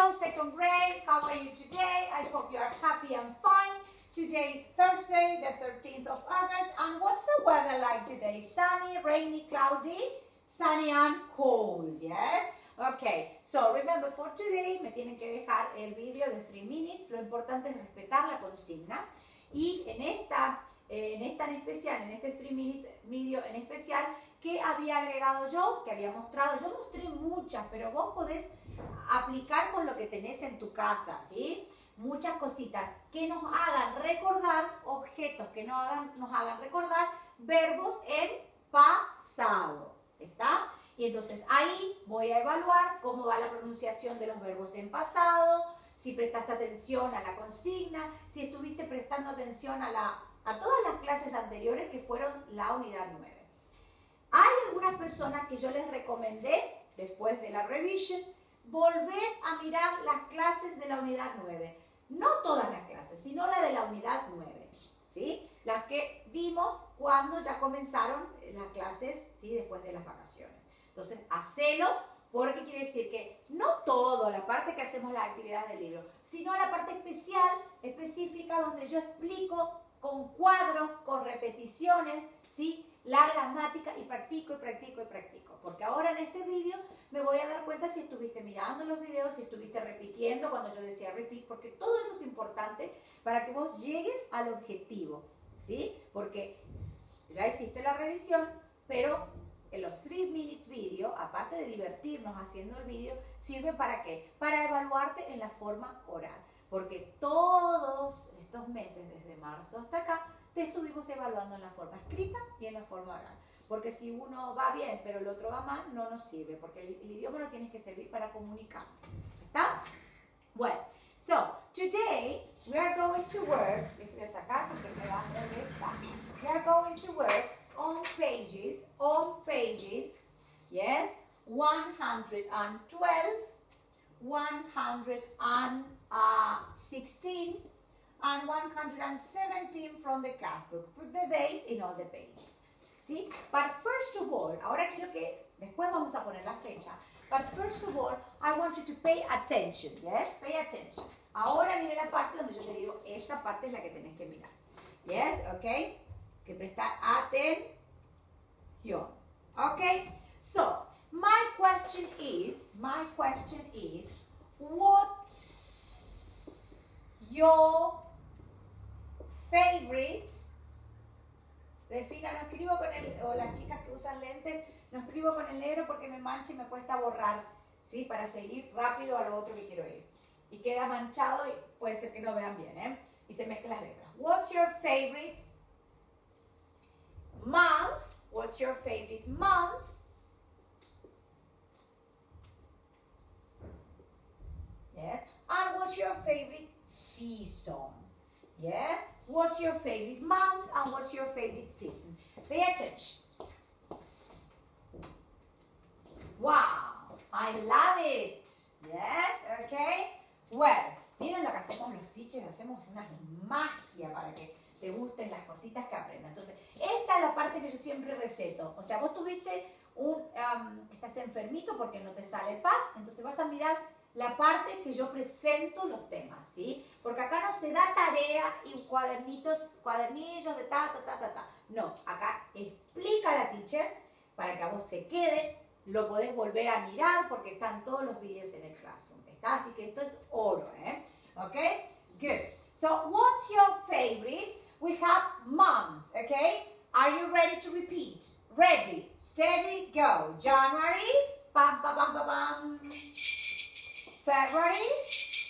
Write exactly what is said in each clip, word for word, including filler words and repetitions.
Hello, second grade. How are you today? I hope you are happy and fine. Today is Thursday, the thirteenth of August. And what's the weather like today? Sunny, rainy, cloudy, sunny and cold, yes? Okay, so remember for today me tienen que dejar el vídeo de three minutes. Lo importante es respetar la consigna. Y en esta, eh, en esta en especial, en este three minutes video en especial, ¿qué había agregado yo? Que había mostrado. Yo mostré muchas, pero vos podés aplicar con lo que tenés en tu casa, ¿sí? Muchas cositas que nos hagan recordar objetos, que nos hagan, nos hagan recordar verbos en pasado, ¿está? Y entonces ahí voy a evaluar cómo va la pronunciación de los verbos en pasado, si prestaste atención a la consigna, si estuviste prestando atención a, la, a todas las clases anteriores que fueron la unidad nueve. Hay algunas personas que yo les recomendé, después de la revision, volver a mirar las clases de la unidad nueve. No todas las clases, sino la de la unidad nueve, ¿sí? Las que vimos cuando ya comenzaron las clases, ¿sí? Después de las vacaciones. Entonces, hacelo, porque quiere decir que no todo, la parte que hacemos las actividades del libro, sino la parte especial, específica, donde yo explico con cuadros, con repeticiones, ¿sí? La gramática y practico y practico y practico. Porque ahora en este vídeo me voy a dar cuenta si estuviste mirando los videos, si estuviste repitiendo cuando yo decía repeat, porque todo eso es importante para que vos llegues al objetivo, ¿sí? Porque ya hiciste la revisión, pero en los three minutes video, aparte de divertirnos haciendo el vídeo, sirve para ¿qué? Para evaluarte en la forma oral. Porque todos estos meses, desde marzo hasta acá, te estuvimos evaluando en la forma escrita y en la forma oral. Porque si uno va bien, pero el otro va mal, no nos sirve. Porque el, el idioma no tiene que servir para comunicar. ¿Está? Bueno, so, today we are going to work, les voy a sacar porque me va a molestar. We are going to work on pages, on pages, yes, one hundred twelve, one hundred sixteen, and one hundred seventeen from the class book. Put the dates in all the pages. ¿Sí? But first of all, ahora quiero que, después vamos a poner la fecha, but first of all, I want you to pay attention, yes? Pay attention. Ahora viene la parte donde yo te digo, esa parte es la que tenés que mirar. Yes, ok? Que prestar atención. Okay? So, my question is, my question is, what's your favorite? Delfina, no escribo con el, o las chicas que usan lentes, no escribo con el negro porque me mancha y me cuesta borrar, ¿sí? Para seguir rápido a lo otro que quiero ir. Y queda manchado y puede ser que no vean bien, ¿eh? Y se mezclan las letras. What's your favorite month? What's your favorite month? Yes. And what's your favorite season? Yes. What's your favorite month and what's your favorite season? Pay attention. Wow, I love it. Yes, okay. Well, miren lo que hacemos los teachers, hacemos una magia para que te gusten las cositas que aprendan. Entonces, esta es la parte que yo siempre receto. O sea, vos tuviste un, um, estás enfermito porque no te sale paz, entonces vas a mirar la parte que yo presento los temas, ¿sí? Porque acá no se da tarea y cuadernitos, cuadernillos de ta, ta, ta, ta, ta. No, acá explica la teacher para que a vos te quede, lo podés volver a mirar porque están todos los videos en el Classroom, ¿está? Así que esto es oro, ¿eh? ¿Ok? Good. So, what's your favorite? We have months, okay? Are you ready to repeat? Ready, steady, go. January, pam, pam, pam, pam, pam. February,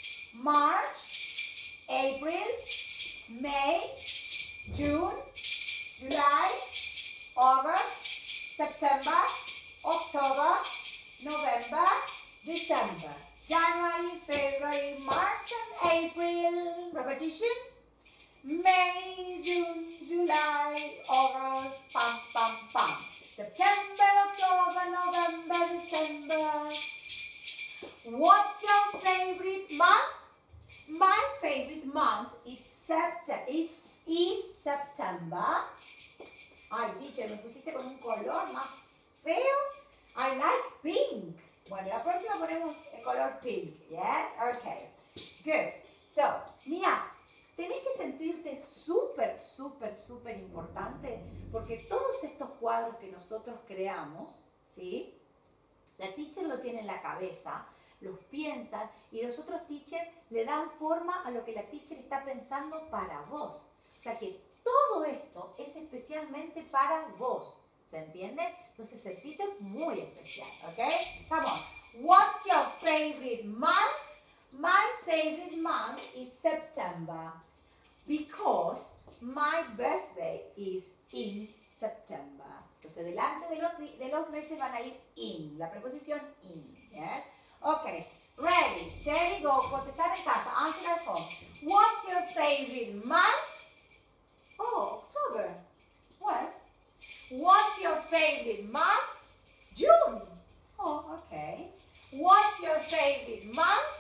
March, April, May, June, July, August, September, October, November, December, January, February, March, and April. Repetition. May, June, July, August, pam, pam, pam. September, October, November, December. What's your favorite month? My favorite month is September. Is, is September. Ay, teacher, me pusiste con un color más feo. I like pink. Bueno, la próxima ponemos el color pink. Yes? Okay. Good. So, mira, tenés que sentirte súper, súper, súper importante porque todos estos cuadros que nosotros creamos, ¿sí? La teacher lo tiene en la cabeza, los piensan y los otros teachers le dan forma a lo que la teacher está pensando para vos. O sea que todo esto es especialmente para vos. ¿Se entiende? Entonces sentite muy especial, ¿ok? Come on. What's your favorite month? My favorite month is September because my birthday is in September. Entonces delante de los, de los meses van a ir in, la preposición in, ¿yes? Okay, ready, steady, go, contestar en casa, answer at home. What's your favorite month? Oh, October. Well, what's your favorite month? June. Oh, okay. What's your favorite month?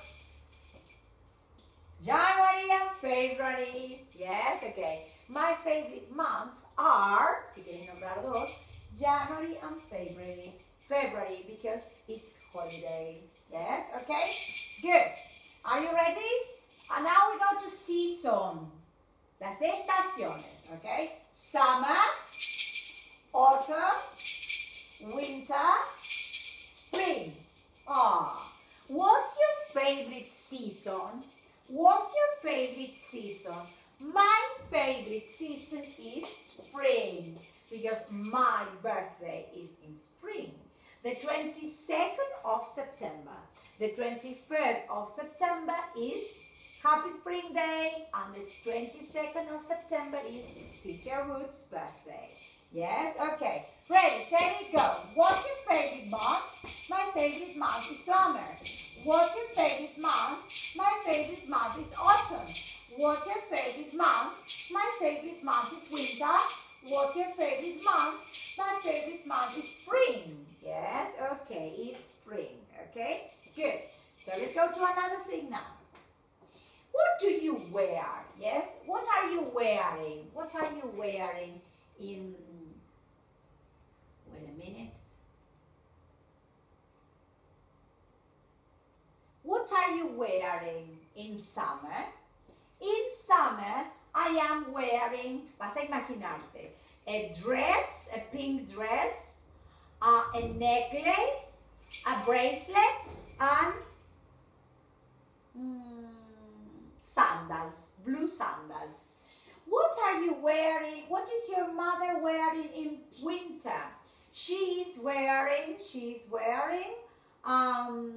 January and February. Yes, okay. My favorite months are, si quieres nombrar dos, January and February. February because it's holidays. Yes, okay? Good. Are you ready? And now we go to season. Las estaciones, okay? Summer, autumn, winter, spring. Ah, what's your favorite season? What's your favorite season? My favorite season is spring because my birthday is in spring. The twenty-second of September. The twenty-first of September is Happy Spring Day and the twenty-second of September is Teacher Ruth's birthday. Yes? Okay. Ready, steady, go. What's your favorite month? My favorite month is summer. What's your favorite month? My favorite month is autumn. What's your favorite month? My favorite month is winter. What's your favorite month? My favorite month is spring. Yes, okay, it's spring. Okay, good. So let's go to another thing now. What do you wear? Yes, what are you wearing? What are you wearing in... Wait a minute. What are you wearing in summer? In summer, I am wearing, vas a imaginarte, a dress, a pink dress, uh, a necklace, a bracelet, and mm, sandals, blue sandals. What are you wearing? What is your mother wearing in winter? She is wearing, she is wearing, um,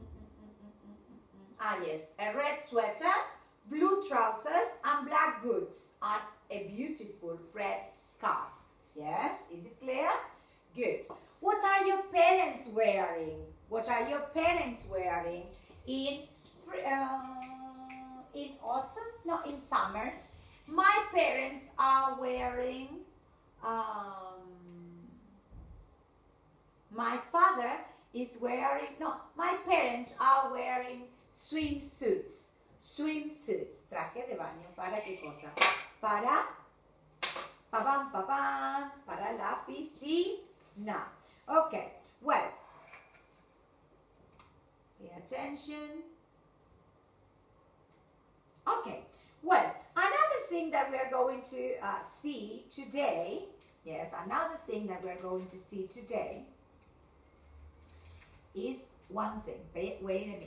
ah yes, a red sweater, blue trousers and black boots and a beautiful red scarf. Yes, is it clear? Good. What are your parents wearing? What are your parents wearing in spring, uh, in autumn? No, in summer. My parents are wearing, um, my father is wearing, no, my parents are wearing swimsuits. Swimsuits, traje de baño, ¿para qué cosa? Para, papam, papam, para la piscina. Okay, well, pay attention. Okay, well, another thing that we are going to uh, see today, yes, another thing that we are going to see today is one thing. Wait, wait a minute.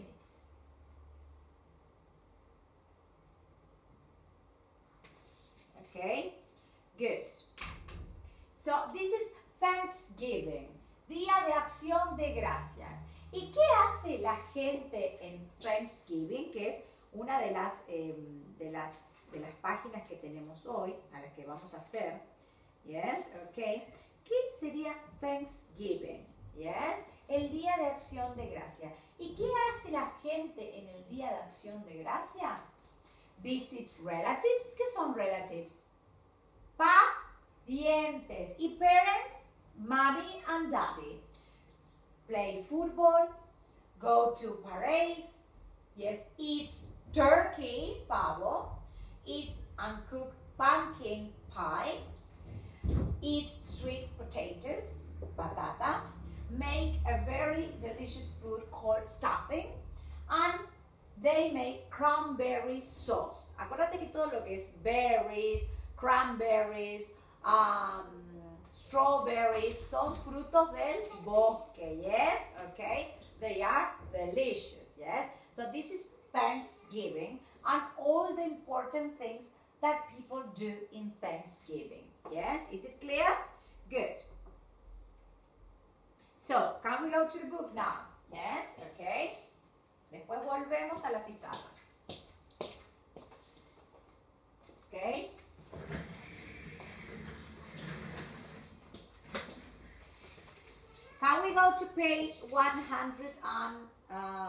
Okay, good. So this is Thanksgiving, Día de Acción de Gracias. ¿Y qué hace la gente en Thanksgiving? Que es una de las, eh, de las, de las páginas que tenemos hoy, a las que vamos a hacer. Yes, okay. ¿Qué sería Thanksgiving? Yes, el Día de Acción de Gracias. ¿Y qué hace la gente en el Día de Acción de Gracia? Visit relatives. ¿Qué son relatives? Parientes. ¿Y parents? Mommy and daddy. Play football. Go to parades. Yes, eat turkey, pavo. Eat and cook pumpkin pie. Eat sweet potatoes, batata. make a very delicious food called stuffing, and they make cranberry sauce. Acuérdate que todo lo que es berries, cranberries, um, strawberries son frutos del bosque, yes, okay? They are delicious, yes? So this is Thanksgiving and all the important things that people do in Thanksgiving, yes? Is it clear? Good. So, can we go to the book now? Yes, okay. Después volvemos a la pizarra. Okay. Can we go to page one hundred and uh,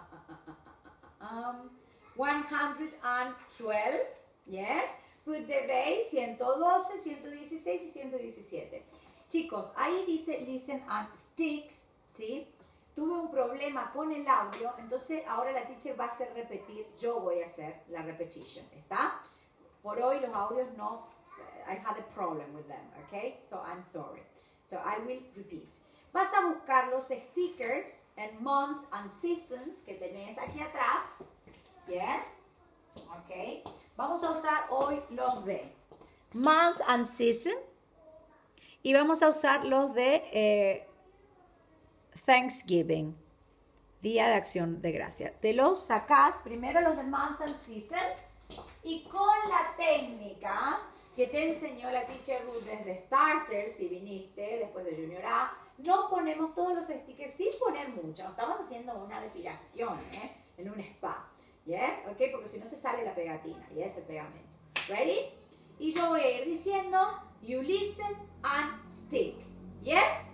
um, one hundred twelve? Yes. Put the days ciento doce, ciento dieciséis y ciento diecisiete. Chicos, ahí dice listen and stick, ¿sí? Tuve un problema con el audio, entonces ahora la teacher va a hacer repetir, yo voy a hacer la repetition, ¿está? Por hoy los audios no, I had a problem with them, okay? So I'm sorry. So I will repeat. Vas a buscar los stickers en months and seasons que tenés aquí atrás, yes? Okay. Vamos a usar hoy los de months and season y vamos a usar los de eh, Thanksgiving, Día de Acción de Gracia. Te los sacás, primero los de months and seasons, y con la técnica que te enseñó la teacher Ruth desde Starter, si viniste, después de Junior A, no ponemos todos los stickers sin poner mucho. Estamos haciendo una depilación, ¿eh? En un spa. Yes, ok, porque si no se sale la pegatina, yes, el pegamento. Ready? Y yo voy a ir diciendo, you listen and stick. Yes?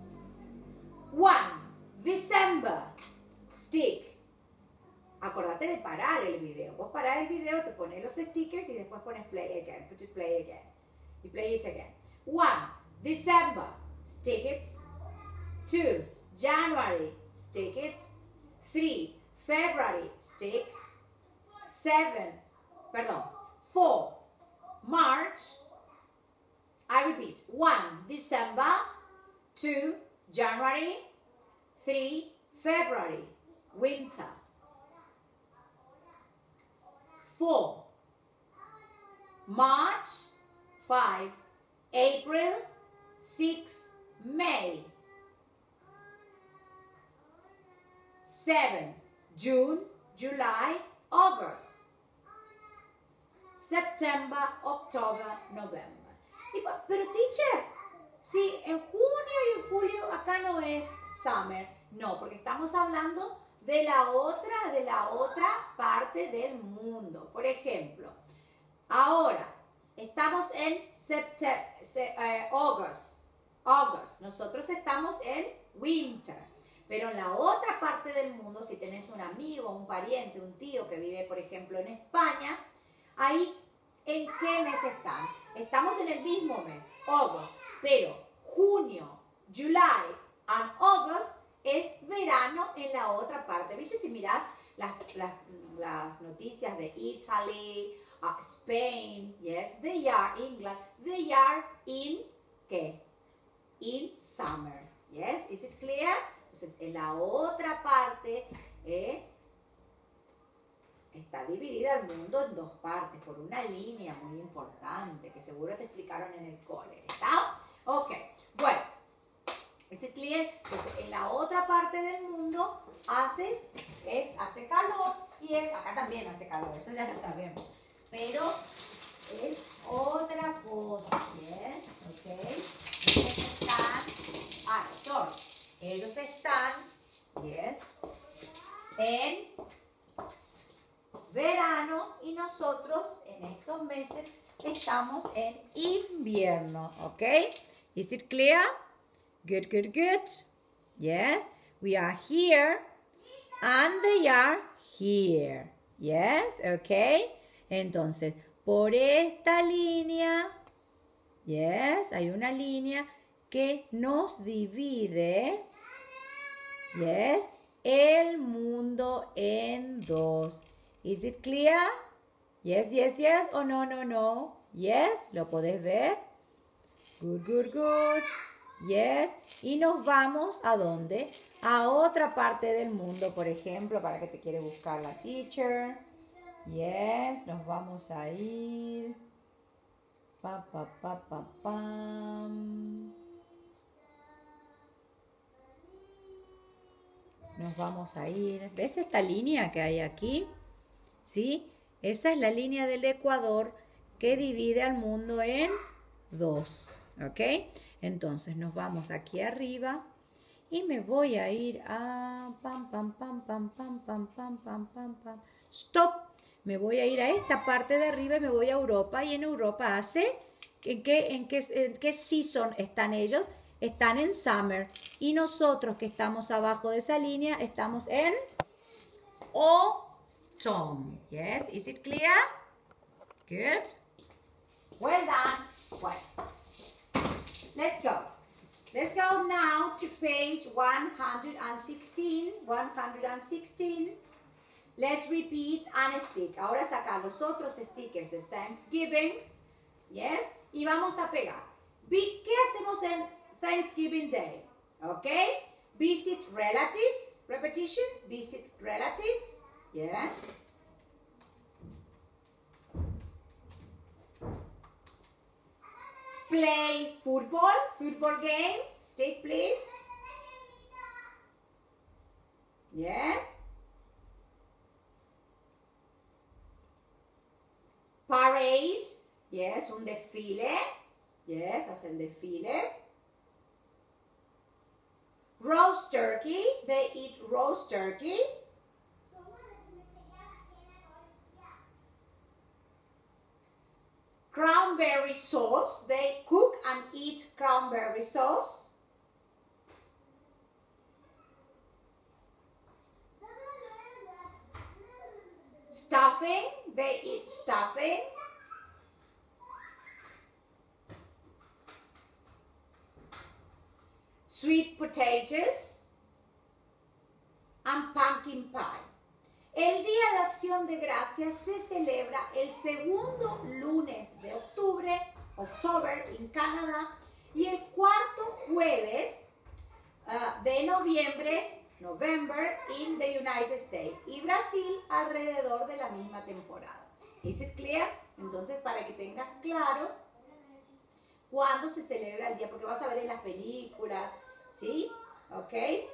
One, December, stick. Acordate de parar el video. Vos parás el video, te pones los stickers y después pones play again. Put it play again. Y play it again. One, December, stick it. Two, January, stick it. Three, February, stick. Seven, perdón, four, March. I repeat. One, December. Two, January. Three, February, winter. Four, March. Five, April. Six, May. Seven, June, July, August. September, October, November. Y, pero teacher, si en junio y en julio acá no es summer, no, porque estamos hablando de la otra, de la otra parte del mundo. Por ejemplo, ahora estamos en septiembre, eh, August, August. Nosotros estamos en winter. Pero en la otra parte del mundo, si tenés un amigo, un pariente, un tío que vive, por ejemplo, en España, ahí, ¿en qué mes están? Estamos en el mismo mes, August, pero junio, July and August es verano en la otra parte. ¿Viste? Si mirás las, las, las noticias de Italy, uh, Spain, yes, they are England, they are in, ¿qué? In summer, yes, is it clear? Entonces, en la otra parte eh, está dividida el mundo en dos partes por una línea muy importante que seguro te explicaron en el cole. ¿Está? Ok. Bueno, ¿es clear? Entonces, en la otra parte del mundo hace, es, hace calor y es, acá también hace calor, eso ya lo sabemos. Pero es otra cosa, ¿yes? Ok. Ellos están, ah, sorry. Ellos están, yes, en verano y nosotros en estos meses estamos en invierno, ¿ok? Is it clear? Good, good, good. Yes, we are here and they are here. Yes, ¿ok? Entonces, por esta línea, yes, hay una línea que nos divide, yes, el mundo en dos. Is it clear? Yes, yes, yes, o no, no, no. Yes, ¿lo podés ver? Good, good, good. Yes. Y nos vamos ¿a dónde? A otra parte del mundo, por ejemplo, para que te quiere buscar la teacher. Yes, nos vamos a ir. Pa, pa, pa, pa, pam. Nos vamos a ir. ¿Ves esta línea que hay aquí? ¿Sí? Esa es la línea del Ecuador que divide al mundo en dos. ¿Ok? Entonces nos vamos aquí arriba y me voy a ir a pam, pam, pam, pam, pam, pam, pam, pam, pam, pam. Stop. Me voy a ir a esta parte de arriba y me voy a Europa. Y en Europa hace, ¿en qué, en qué, en qué season están ellos? Están en summer. Y nosotros que estamos abajo de esa línea estamos en autumn. Yes, is it clear? Good. Well done. Well, let's go. Let's go now to page one hundred sixteen. one hundred sixteen. Let's repeat and stick. Ahora sacar los otros stickers de Thanksgiving. Yes. Y vamos a pegar. ¿Qué hacemos en Thanksgiving Day? Ok. Visit relatives. Repetition. Visit relatives. Yes. Play football. Football game. Stick, please. Yes. Parade. Yes, un desfile. Yes, hacen desfiles. Roast turkey. They eat roast turkey. Cranberry sauce. They cook and eat cranberry sauce. Stuffing. They eat stuffing. Sweet potatoes. And pumpkin pie. El Día de Acción de Gracias se celebra el segundo lunes de octubre, October en Canadá, y el cuarto jueves uh, de noviembre, November, in the United States, y Brasil alrededor de la misma temporada. ¿Is it clear? Entonces, para que tengas claro cuándo se celebra el día, porque vas a ver en las películas, ¿sí? ¿Ok?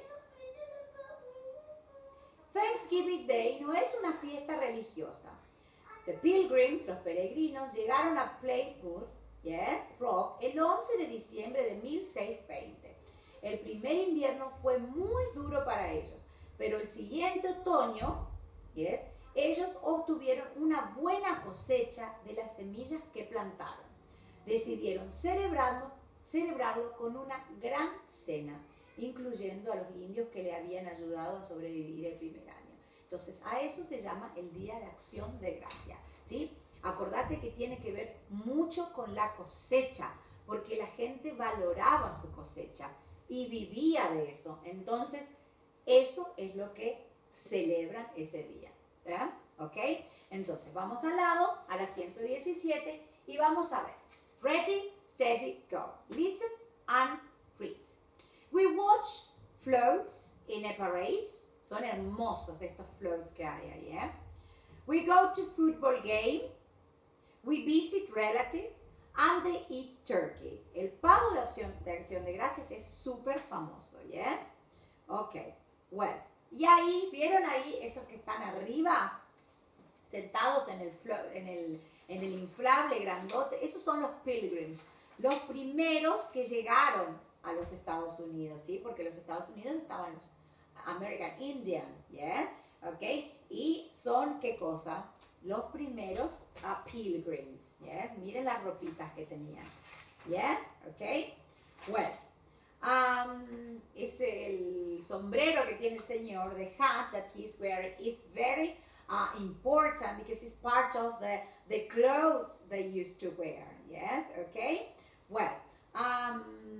Thanksgiving Day no es una fiesta religiosa. The Pilgrims, los peregrinos, llegaron a Plymouth, yes, Rock, el once de diciembre de mil seiscientos veinte. El primer invierno fue muy duro para ellos, pero el siguiente otoño, yes, ellos obtuvieron una buena cosecha de las semillas que plantaron. Decidieron celebrarlo, celebrarlo con una gran cena, incluyendo a los indios que le habían ayudado a sobrevivir el primer año. Entonces, a eso se llama el Día de Acción de Gracia, ¿sí? Acordate que tiene que ver mucho con la cosecha, porque la gente valoraba su cosecha y vivía de eso. Entonces, eso es lo que celebran ese día, ¿verdad? ¿Ok? Entonces, vamos al lado, a la ciento diecisiete, y vamos a ver. Ready, steady, go. Listen and read. We watch floats in a parade. Son hermosos estos floats que hay ahí, ¿eh? We go to football game. We visit relatives. And they eat turkey. El pavo de acción de, acción de gracias es súper famoso, ¿yes? Ok, well. Y ahí, ¿vieron ahí esos que están arriba? Sentados en el, float, en el, en el inflable grandote. Esos son los pilgrims. Los primeros que llegaron a los Estados Unidos, ¿sí? Porque en los Estados Unidos estaban los American Indians, ¿yes? ¿Ok? Y son, ¿qué cosa? Los primeros uh, pilgrims, ¿yes? Miren las ropitas que tenían, ¿yes? ¿Ok? Well, um, es el sombrero que tiene el señor, the hat that he's wearing is very uh, important because it's part of the, the clothes they used to wear, ¿yes? ¿Ok? Well, um,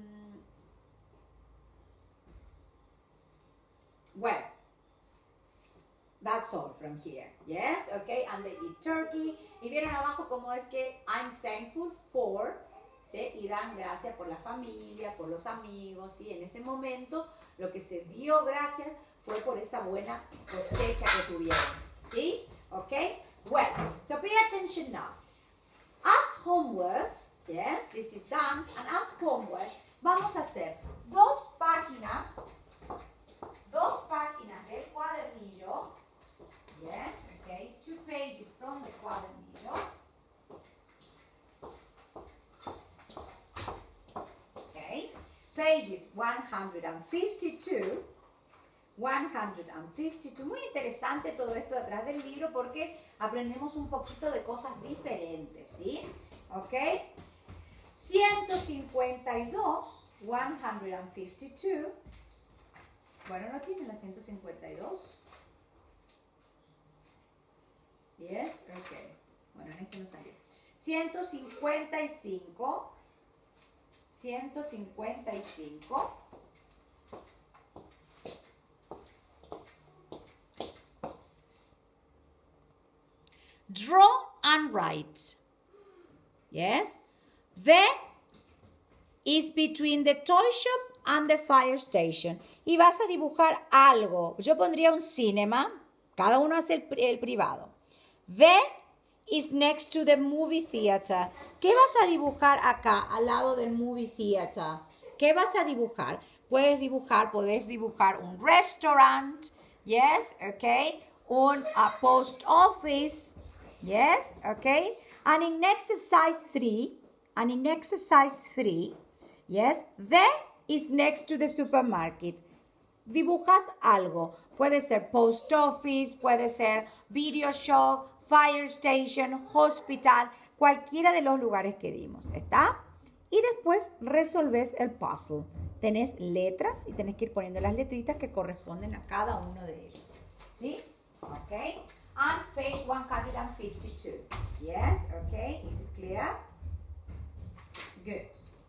well, that's all from here, yes, okay, and they eat turkey. Y vieron abajo cómo es que I'm thankful for, ¿sí? Y dan gracias por la familia, por los amigos, ¿sí? En ese momento lo que se dio gracias fue por esa buena cosecha que tuvieron, ¿sí? ¿Ok? Well, so pay attention now. As homework, yes, this is done, and as homework, vamos a hacer dos páginas, dos páginas del cuadernillo, yes, okay, two pages from the cuadernillo, okay, pages one hundred fifty-two, one hundred fifty-two, muy interesante todo esto detrás del libro porque aprendemos un poquito de cosas diferentes, ¿sí? ¿Ok? ciento cincuenta y dos, one hundred fifty-two, bueno, ¿no tienen la ciento cincuenta y dos? Yes, ok, bueno, en este no salió. ciento cincuenta y cinco, ciento cincuenta y cinco, draw and write. Yes? The is between the toy shop and the fire station. Y vas a dibujar algo. Yo pondría un cinema. Cada uno hace el, el privado. The is next to the movie theater. ¿Qué vas a dibujar acá, al lado del movie theater? ¿Qué vas a dibujar? Puedes dibujar, puedes dibujar un restaurant. Yes, okay. Un a post office. Yes, okay. And in exercise three, and in exercise three, yes, the is next to the supermarket. Dibujas algo. Puede ser post office, puede ser video shop, fire station, hospital, cualquiera de los lugares que dimos, ¿está? Y después resolves el puzzle. Tenés letras y tenés que ir poniendo las letritas que corresponden a cada uno de ellos. ¿Sí? Ok. And page one hundred fifty-two. Yes, okay. Is it clear? Good.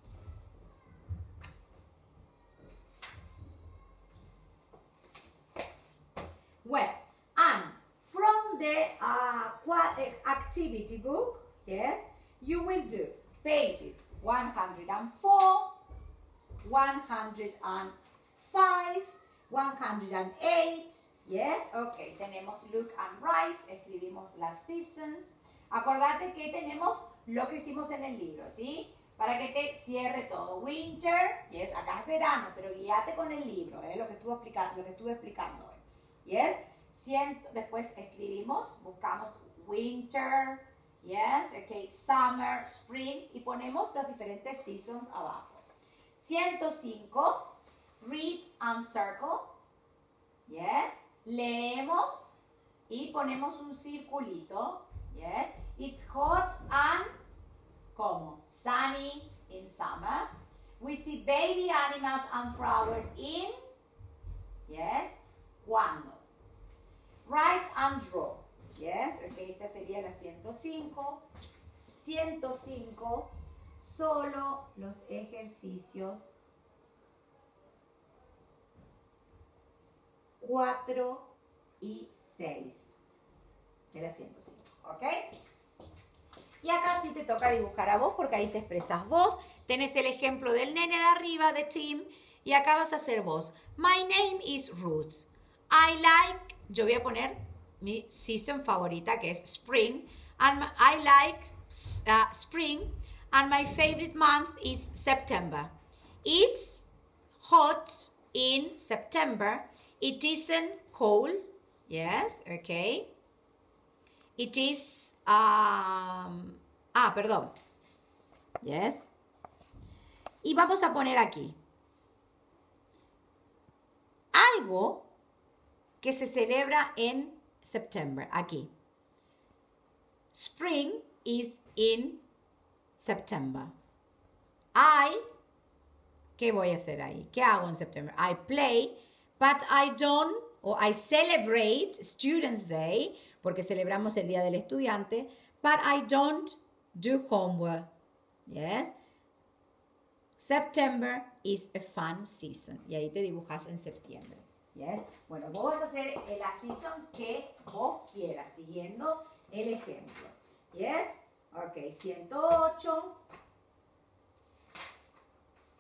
Well, and from the uh, activity book, yes, you will do pages one hundred four, one hundred five, one hundred eight. Yes, ok, tenemos look and write, escribimos las seasons. Acordate que tenemos lo que hicimos en el libro, ¿sí? Para que te cierre todo. Winter, yes, acá es verano, pero guíate con el libro, ¿eh? Lo que estuve explicando, lo que estuve explicando hoy. Yes, Ciento, después escribimos, buscamos winter, yes, ok, summer, spring, y ponemos las diferentes seasons abajo. ciento cinco, read and circle, yes. Leemos y ponemos un circulito. Yes. It's hot and como sunny in summer. We see baby animals and flowers in. Yes. Cuando. Write and draw. Yes. Okay, esta sería la ciento cinco. ciento cinco. Solo los ejercicios cuatro y seis de la ciento cinco, ¿ok? Y acá sí te toca dibujar a vos porque ahí te expresas vos. Tenés el ejemplo del nene de arriba, de Tim, y acá vas a hacer vos. My name is Ruth. I like, yo voy a poner mi season favorita que es Spring, and I like uh, Spring, and my favorite month is September. It's hot in September. It isn't cold. Yes, okay. It is, um, ah, perdón. Yes. Y vamos a poner aquí algo que se celebra en September. Aquí. Spring is in September. I, ¿qué voy a hacer ahí? ¿Qué hago en September? I play. But I don't, or I celebrate Students' Day, porque celebramos el Día del Estudiante, but I don't do homework. Yes. September is a fun season. Y ahí te dibujas en septiembre. Yes. Bueno, vos vas a hacer la season que vos quieras, siguiendo el ejemplo. Yes. Ok, ciento ocho.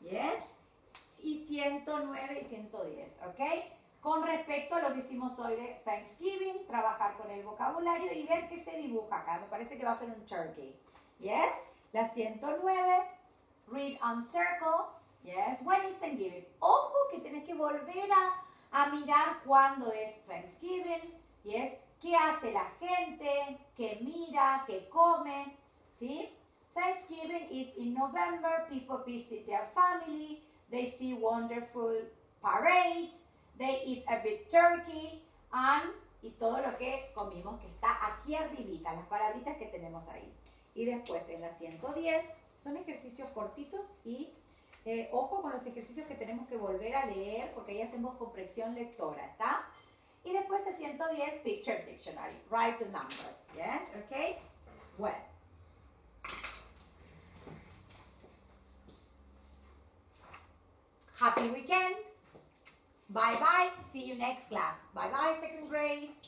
Yes. Y ciento nueve y ciento diez, ¿ok? Con respecto a lo que hicimos hoy de Thanksgiving, trabajar con el vocabulario y ver qué se dibuja acá. Me parece que va a ser un turkey. Yes. La ciento nueve, read on circle. Yes. When is Thanksgiving? Ojo que tenés que volver a, a mirar cuándo es Thanksgiving. Yes. ¿Qué hace la gente? ¿Qué mira? ¿Qué come? ¿Sí? Thanksgiving is in November. People visit their family. They see wonderful parades. They eat a big turkey. And, y todo lo que comimos que está aquí arribita, las palabritas que tenemos ahí. Y después en la ciento diez son ejercicios cortitos y eh, ojo con los ejercicios que tenemos que volver a leer porque ahí hacemos comprensión lectora, ¿está? Y después el ciento diez, Picture Dictionary. Write the numbers, yes, okay? Bueno. Happy weekend. Bye bye. See you next class. Bye bye, second grade.